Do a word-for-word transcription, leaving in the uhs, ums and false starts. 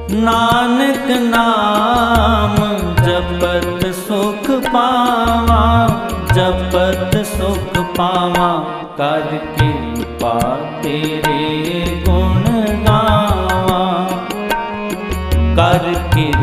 नानक नाम जपत सुख पावा, जपत सुख पावा। कर कृपा तेरे